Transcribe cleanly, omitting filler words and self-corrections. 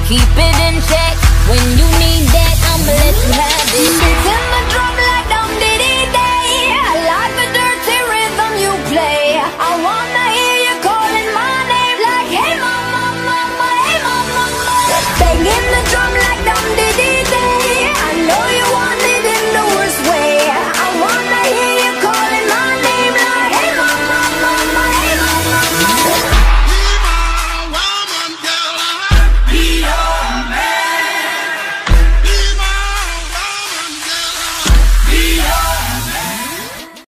keep it in check. When you need that, I'ma let you have it.